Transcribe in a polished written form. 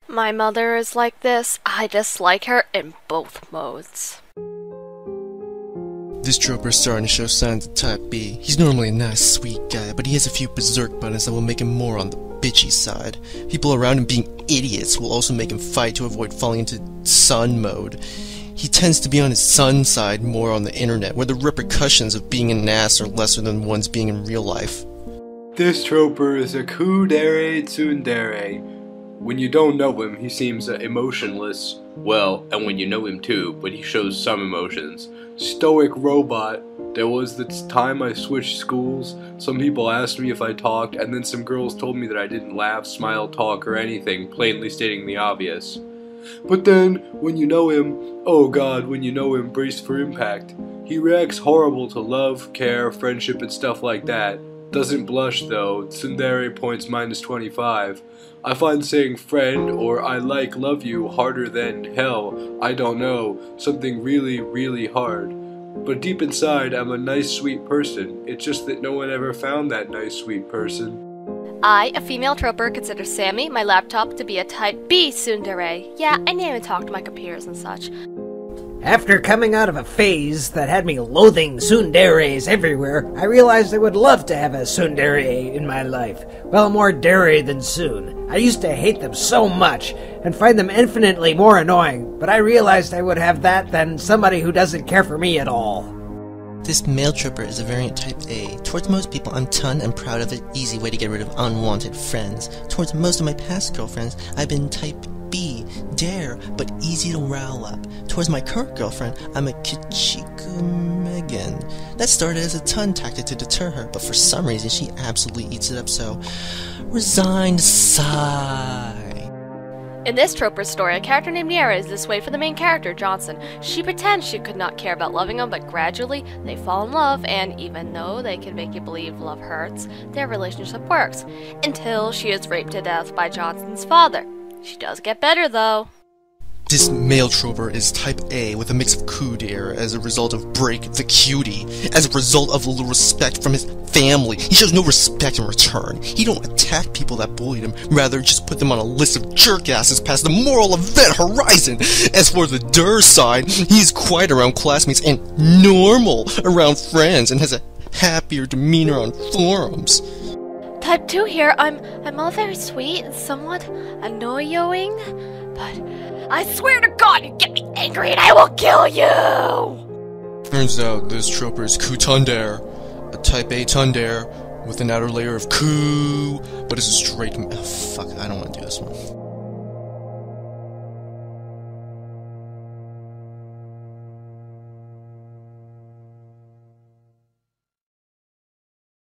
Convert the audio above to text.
My mother is like this. I dislike her in both modes. This Troper is starting to show signs of type B. He's normally a nice, sweet guy, but he has a few berserk buttons that will make him more on the bitchy side. People around him being idiots will also make him fight to avoid falling into son mode. He tends to be on his son side more on the internet, where the repercussions of being an ass are lesser than one's being in real life. This Troper is a Tsundere. When you don't know him, he seems emotionless. Well, and when you know him too, but he shows some emotions. Stoic robot. There was the time I switched schools. Some people asked me if I talked, and then some girls told me that I didn't laugh, smile, talk, or anything, plainly stating the obvious. But then, when you know him, oh god, when you know him, brace for impact. He reacts horrible to love, care, friendship, and stuff like that. Doesn't blush though. Tsundere points -25. I find saying friend or I like love you harder than hell, I don't know, something really, really hard. But deep inside, I'm a nice, sweet person. It's just that no one ever found that nice, sweet person. I, a female Troper, consider Sammy, my laptop, to be a type B Tsundere. Yeah, I name and talk to my computers and such. After coming out of a phase that had me loathing tsunderes everywhere, I realized I would love to have a tsundere in my life. Well, more dere than soon. I used to hate them so much, and find them infinitely more annoying, but I realized I would have that than somebody who doesn't care for me at all. This male Troper is a variant type A. Towards most people, I'm ton and proud of an easy way to get rid of unwanted friends. Towards most of my past girlfriends, I've been type B, dare, but easy to rile up. Towards my current girlfriend, I'm a Kichiku Megan. That started as a ton tactic to deter her, but for some reason she absolutely eats it up, so resigned sigh. In this Troper story, a character named Niera is this way for the main character, Johnson. She pretends she could not care about loving him, but gradually they fall in love, and even though they can make you believe love hurts, their relationship works. Until she is raped to death by Johnson's father. She does get better, though. This male Troper is type A with a mix of Tsundere as a result of Break the Cutie. As a result of little respect from his family. He shows no respect in return. He don't attack people that bullied him, rather just put them on a list of jerkasses past the moral event horizon. As for the Der side, he's quiet around classmates and normal around friends and has a happier demeanor on forums. Type 2 here, I'm all very sweet and somewhat annoying, but I swear to God, you get me angry and I will kill you! Turns out this Troper is Tsundere, a type A Tsundere with an outer layer of Ku, but it's a straight... Oh, fuck, I don't want to do this one.